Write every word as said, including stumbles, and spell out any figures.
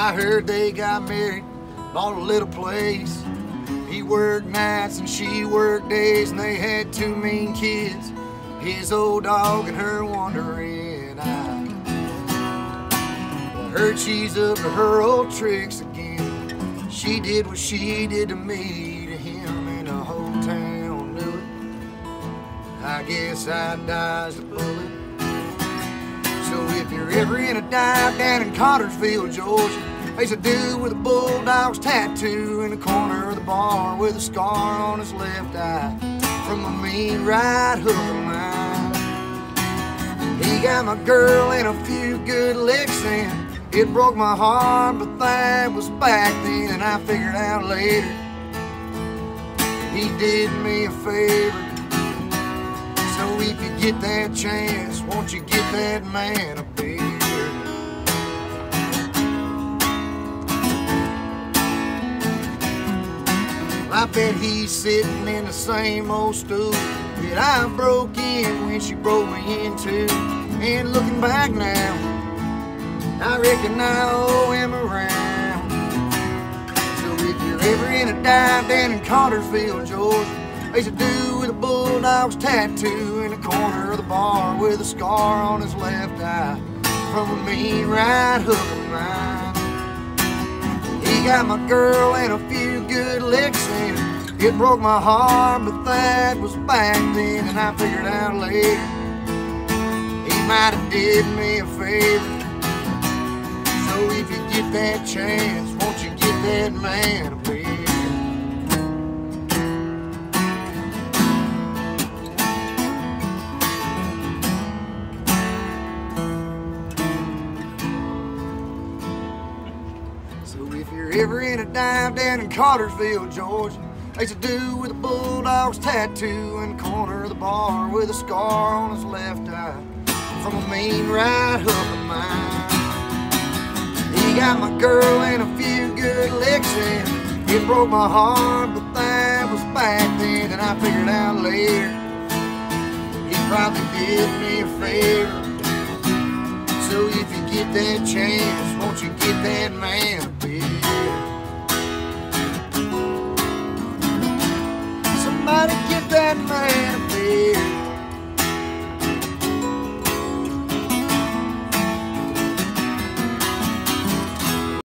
I heard they got married, bought a little place. He worked nights and she worked days, and they had two mean kids, his old dog and her wandering eye. I heard she's up to her old tricks again. She did what she did to me, to him, and the whole town knew it. I guess I dodged a bullet. So if you're ever in a dive down in Cartersville, Georgia, there's a dude with a bulldog's tattoo in the corner of the bar with a scar on his left eye from a mean right hook of mine. He got my girl in a few good licks and it broke my heart, but that was back then, and I figured out later he did me a favor. So if you get that chance, won't you get that man a beer? I bet he's sitting in the same old stool that I broke in when she broke me into. And looking back now, I reckon I owe him a round. So if you're ever in a dive down in Cartersville, Georgia, there's a dude with a bulldog's tattoo in the corner of the bar with a scar on his left eye from a mean right hook of mine. He got my girl in a few good licks and it broke my heart, but that was back then, and I figured out later he might have did me a favor. So if you get that chance, won't you get that man a beer? So if you're ever in a dive down in Cartersville, Georgia, there's a dude with a bulldog's tattoo in the corner of the bar with a scar on his left eye from a mean right hook of mine. He got my girl in a few good licks and it broke my heart, but that was back then, and I figured out later he probably did me a favor. So if you get that chance, won't you get that man a beer? Somebody get that man